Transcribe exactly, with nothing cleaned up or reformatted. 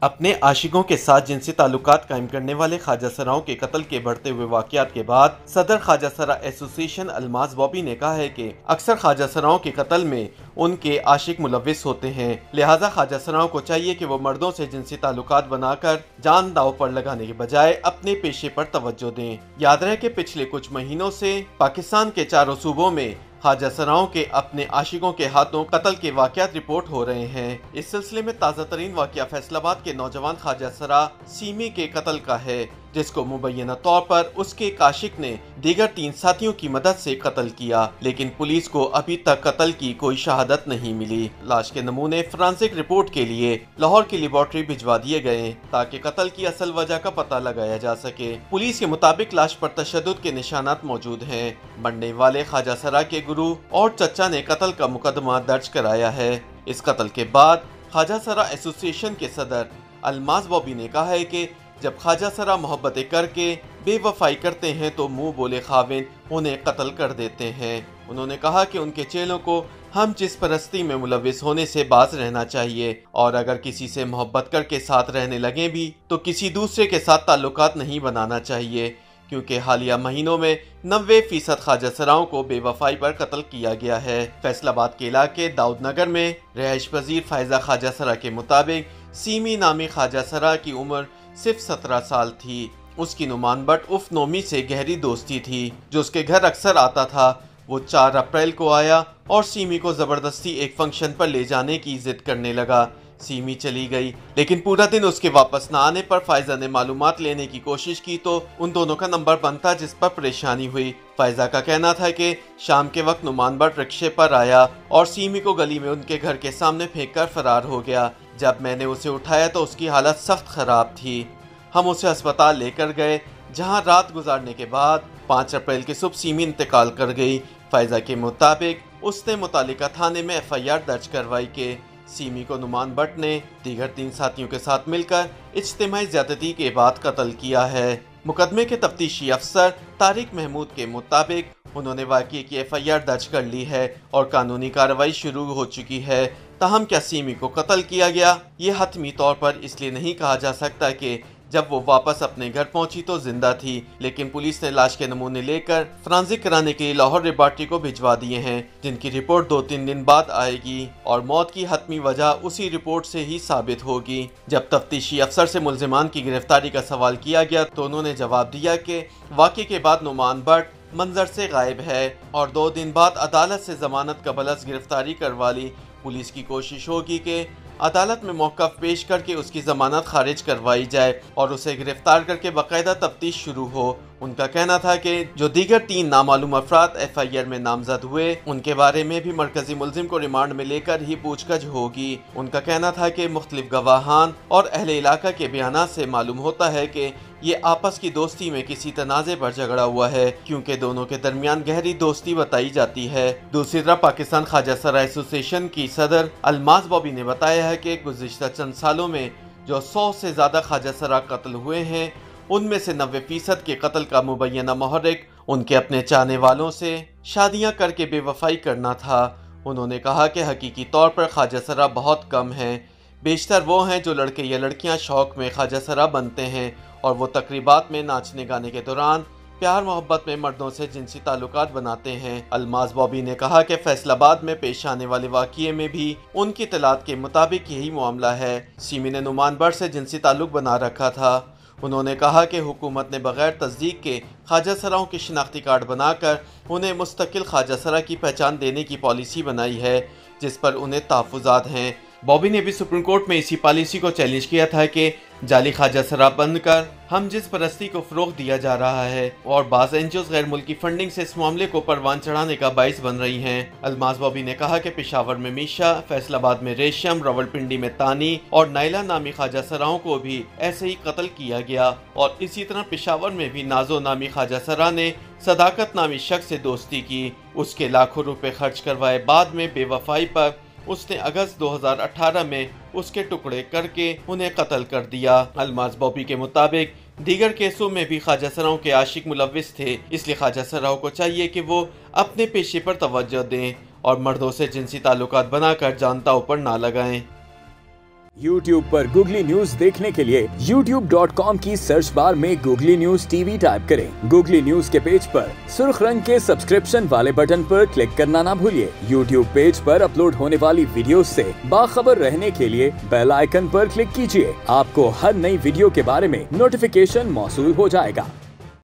अपने आशिकों के साथ जिनसी ताल्लुकात कायम करने वाले ख्वाजा सराओं के कत्ल के बढ़ते हुए वाक़यात के बाद सदर ख्वाजा सरा एसोसिएशन अलमाज बॉबी ने कहा है कि अक्सर ख्वाजा सराओं के कत्ल में उनके आशिक मुलविस होते हैं, लिहाजा ख्वाजा सराओं को चाहिए कि वो मर्दों से जिनसी ताल्लुकात बनाकर जान दाव पर लगाने के बजाय अपने पेशे पर तवज्जो दें। याद रहे कि पिछले कुछ महीनों से पाकिस्तान के चारों सूबों में ख्वाजा सराओं के अपने आशिकों के हाथों कत्ल के वाक़यात रिपोर्ट हो रहे हैं। इस सिलसिले में ताज़ा तरीन वाक़या फैसलाबाद के नौजवान ख्वाजा सरा सीमी के कत्ल का है, जिसको मुबैना तौर पर उसके एक आशिक ने दीगर तीन साथियों की मदद से कत्ल किया, लेकिन पुलिस को अभी तक कत्ल की कोई शहादत नहीं मिली। लाश के नमूने फोरेंसिक रिपोर्ट के लिए लाहौर की लेबोरेटरी भिजवा दिए गए ताकि कत्ल की असल वजह का पता लगाया जा सके। पुलिस के मुताबिक लाश पर तशद्दुद के निशानात मौजूद हैं। मरने वाले ख्वाजा सरा के गुरु और चचा ने कत्ल का मुकदमा दर्ज कराया है। इस कत्ल के बाद ख्वाजा सरा एसोसिएशन के सदर अलमाज बॉबी ने कहा है कि जब ख्वाजा सरा मोहब्बतें करके बेवफाई करते हैं तो मुंह बोले खाविन उन्हें कत्ल कर देते हैं। उन्होंने कहा कि उनके चेलों को हम जिस परस्ती में मुलविस होने से बाज रहना चाहिए और अगर किसी से मोहब्बत करके साथ रहने लगे भी तो किसी दूसरे के साथ ताल्लुकात नहीं बनाना चाहिए, क्योंकि हालिया महीनों में नब्बे फीसद ख्वाजा सराओं को बेवफाई पर कत्ल किया गया है। फैसलाबाद के इलाके दाऊद नगर में रिहाइश पजीर फायजा ख्वाजा सरा के मुताबिक सीमी नामी ख्वाजा सरा की उम्र सिर्फ सत्रह साल थी। उसकी नुमान बट उफ नोमी से गहरी दोस्ती थी, जो उसके घर अक्सर आता था। वो चार अप्रैल को आया और सीमी को जबरदस्ती एक फंक्शन पर ले जाने की जिद करने लगा। सीमी चली गई, लेकिन पूरा दिन उसके वापस न आने पर फायजा ने मालूमात लेने की कोशिश की तो उन दोनों का नंबर बंद था, जिस पर परेशानी हुई। फायजा का कहना था कि शाम के वक्त नुमान बट रिक्शे पर आया और सीमी को गली में उनके घर के सामने फेंक कर फरार हो गया। जब मैंने उसे उठाया तो उसकी हालत सख्त खराब थी। हम उसे अस्पताल लेकर गए, जहां रात गुजारने के बाद पाँच अप्रैल की सुबह सीमी इंतकाल कर गई। फायजा के मुताबिक उसने मुतालिका थाने में एफ आई आर दर्ज करवाई के सीमी को नुमान बट ने दीगर तीन साथियों के साथ मिलकर इज्तिमाई ज्यादती के बाद कत्ल किया है। मुकदमे के तफ्तीशी अफसर तारिक महमूद के मुताबिक उन्होंने वाक़ये की एफ आई आर दर्ज कर ली है और कानूनी कार्रवाई शुरू हो चुकी है। ताहम क्या सीमी को कत्ल किया गया, ये हतमी तौर पर इसलिए नहीं कहा जा सकता कि जब वो वापस अपने घर पहुंची तो जिंदा थी, लेकिन पुलिस ने लाश के नमूने लेकर फोरेंसिक कराने के लिए लाहौर लेबोरेटरी को भिजवा दिए हैं, जिनकी रिपोर्ट दो तीन दिन बाद आएगी और मौत की हतमी वजह उसी रिपोर्ट से ही साबित होगी। जब तफ्तीशी अफसर से मुल्जिमान की गिरफ्तारी का सवाल किया गया तो उन्होंने जवाब दिया कि वाक़ये के बाद नुमान बट मंजर से गायब है और दो दिन बाद अदालत से जमानत कबलस गिरफ्तारी करवा ली। पुलिस की कोशिश होगी कि अदालत में मौक़िफ़ पेश करके उसकी जमानत खारिज करवाई जाए और उसे गिरफ्तार करके बाकायदा तफ्तीश शुरू हो। उनका कहना था कि जो दीगर तीन नामालूम अफराद एफ आई आर में नामजद हुए उनके बारे में भी मरकजी मुल्जिम को रिमांड में लेकर ही पूछताछ होगी। उनका कहना था कि मुख्तलिफ गवाहान और अहले इलाका के बयानात से मालूम होता है कि ये आपस की दोस्ती में किसी तनाज़े पर झगड़ा हुआ है, क्योंकि दोनों के दरमियान गहरी दोस्ती बताई जाती है। दूसरी तरफ पाकिस्तान ख्वाजा सरा एसोसिएशन की सदर अलमाज बॉबी ने बताया है कि गुज़िश्ता चंद सालों में जो सौ से ज़्यादा ख्वाजा सरा कत्ल हुए हैं उनमें से नब्बे फीसद के कत्ल का मुबैना महर्रिक उनके अपने चाहने वालों से शादियां करके बेवफाई करना था। उन्होंने कहा कि हकीकी तौर पर ख्वाजा सरा बहुत कम हैं, बेशतर वो हैं जो लड़के या लड़कियां शौक में ख्वाजा सरा बनते हैं और वो तकरीबात में नाचने गाने के दौरान प्यार मोहब्बत में मर्दों से जिनसी ताल्लुकात बनाते हैं। अलमाज बॉबी ने कहा कि फैसलाबाद में पेश आने वाले वाक़ये में भी उनकी इत्तलात के मुताबिक यही मामला है। सीमी ने नुमान बट से जिनसी ताल्लुक बना रखा था। उन्होंने कहा कि हुकूमत ने बगैर तस्दीक के ख्वाजा सराओं के शिनाख्ती कार्ड बनाकर उन्हें मुस्तकिल ख्वाजा सरा की पहचान देने की पॉलिसी बनाई है, जिस पर उन्हें तहफ़्फ़ुज़ात हैं। बॉबी ने भी सुप्रीम कोर्ट में इसी पॉलिसी को चैलेंज किया था कि जाली ख्वाजा सरा बनकर हम जिस परस्ती को फ़रोग़ दिया जा रहा है और बाज़ एन जी ओज़ गैर मुल्की फंडिंग से इस मामले को परवान चढ़ाने का बाइस बन रही हैं। अलमाज बॉबी ने कहा कि पेशावर में मीशा, फैसलाबाद में रेशम, रावलपिंडी में तानी और नाइला नामी ख्वाजा सराओं को भी ऐसे ही कत्ल किया गया और इसी तरह पेशावर में भी नाजो नामी ख्वाजा सरा ने सदाकत नामी शख्स से दोस्ती की। उसके लाखों रुपए खर्च करवाए बाद में बेवफाई पर उसने अगस्त दो हज़ार अठारह में उसके टुकड़े करके उन्हें कत्ल कर दिया। अलमाज बॉबी के मुताबिक दीगर केसों में भी ख्वाजा सराओं के आशिक मुलविस थे, इसलिए ख्वाजा सराओं को चाहिए कि वो अपने पेशे पर तवज्जो दें और मर्दों से जिनसी ताल्लुकात बनाकर जान दांव पर ना लगाएं। यूट्यूब पर गूगली न्यूज देखने के लिए यूट्यूब डॉट कॉम की सर्च बार में गूगली न्यूज टीवी टाइप करें। गूगली न्यूज के पेज पर सुर्ख रंग के सब्सक्रिप्शन वाले बटन पर क्लिक करना ना भूलिए। यूट्यूब पेज पर अपलोड होने वाली वीडियोस से बाखबर रहने के लिए बेल आइकन पर क्लिक कीजिए। आपको हर नई वीडियो के बारे में नोटिफिकेशन मौसूल हो जाएगा।